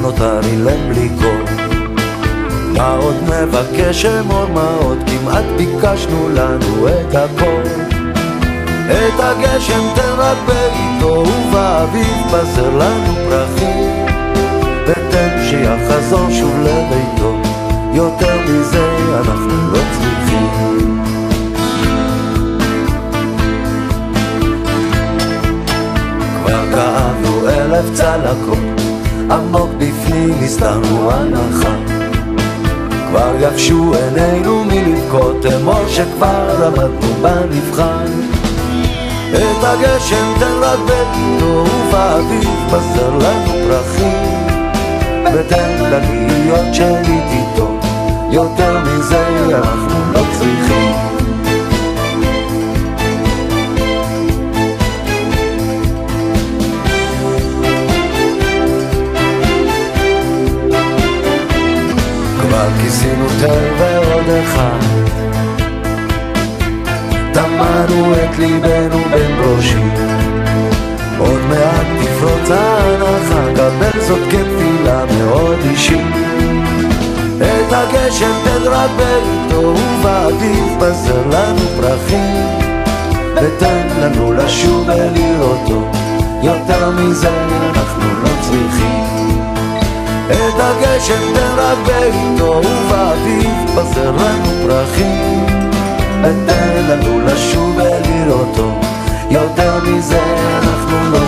נותר אילם בלי קור. מה עוד מבקש אמור, מה עוד כמעט ביקשנו לנו את הכל. את הגשם תן רק בעיתו, ובאביב בזר לנו פרחים, ותן שיחזור שוב לביתו, יותר מזה אנחנו לא צריכים. כבר כאבנו 1000 צלקות, עמוק בפנים הסתרנו הנחה, כבר יבשו עינינו מלבכות, אמור שכבר למדנו במבחן. את הגשם תן רק בעיתו, ובאביב בזר לנו פרחים, ותן להיות שליט איתו, יותר מזה אנחנו לא צריכים. כבר כיסינו תל ועוד אחד, טמנו את ליבנו בין ברושים, עוד מעט תפרוץ ההנחה, קבל זאת כתפילה מאוד אישית. את הגשם תן רק בעיתו, ובאביב בזר לנו פרחים, ותן לנו לשוב ולראותו, יותר מזה אנחנו לא צריכים. את הגשם תן רק בעיתו, ובאביב בזר לנו פרחים, ותן לנו לשוב ולראותו, יותר מזה אנחנו לא